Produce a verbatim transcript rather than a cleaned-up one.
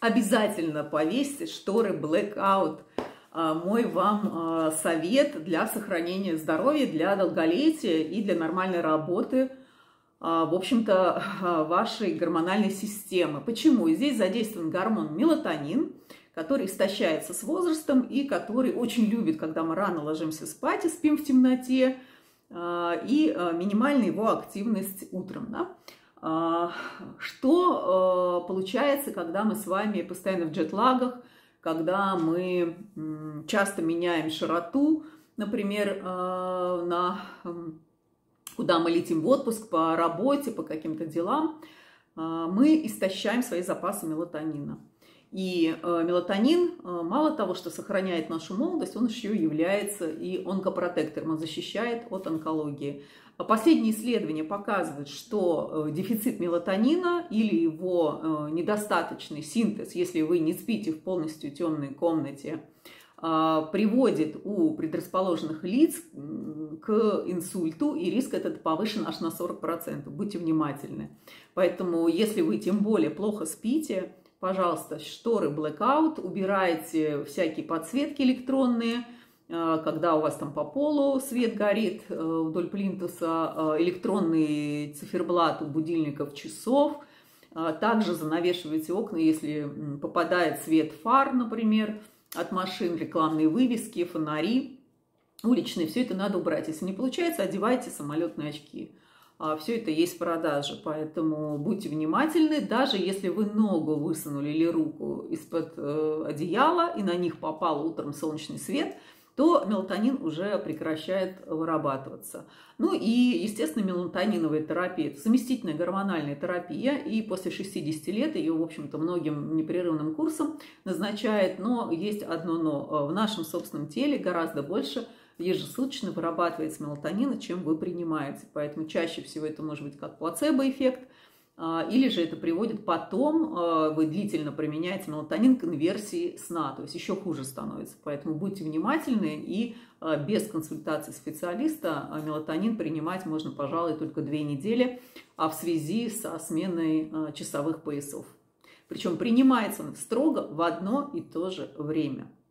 Обязательно повесьте шторы blackout. Мой вам совет для сохранения здоровья, для долголетия и для нормальной работы, в общем-то, вашей гормональной системы. Почему? Здесь задействован гормон мелатонин, который истощается с возрастом и который очень любит, когда мы рано ложимся спать и спим в темноте, и минимальная его активность утром. Да? Что получается, когда мы с вами постоянно в джетлагах, когда мы часто меняем широту, например, на, куда мы летим в отпуск по работе, по каким-то делам, мы истощаем свои запасы мелатонина. И мелатонин, мало того, что сохраняет нашу молодость, он еще является и онкопротектором, он защищает от онкологии. Последние исследования показывают, что дефицит мелатонина или его недостаточный синтез, если вы не спите в полностью темной комнате, приводит у предрасположенных лиц к инсульту, и риск этот повышен аж на сорок процентов. Будьте внимательны. Поэтому, если вы тем более плохо спите, пожалуйста, шторы blackout, убирайте всякие подсветки электронные, когда у вас там по полу свет горит вдоль плинтуса, электронный циферблат у будильников, часов. Также занавешивайте окна, если попадает свет фар, например, от машин, рекламные вывески, фонари уличные. Все это надо убрать. Если не получается, одевайте самолетные очки. Все это есть в продаже, поэтому будьте внимательны. Даже если вы ногу высунули или руку из-под одеяла и на них попал утром солнечный свет, то мелатонин уже прекращает вырабатываться. Ну и, естественно, мелатониновая терапия – это заместительная гормональная терапия, и после шестидесяти лет ее, в общем-то, многим непрерывным курсом назначают, но есть одно но. В нашем собственном теле гораздо больше ежесуточно вырабатывается мелатонина, чем вы принимаете. Поэтому чаще всего это может быть как плацебо-эффект, или же это приводит потом, вы длительно применяете мелатонин к инверсии сна, то есть еще хуже становится. Поэтому будьте внимательны, и без консультации специалиста мелатонин принимать можно, пожалуй, только две недели, а в связи со сменой часовых поясов. Причем принимается он строго в одно и то же время.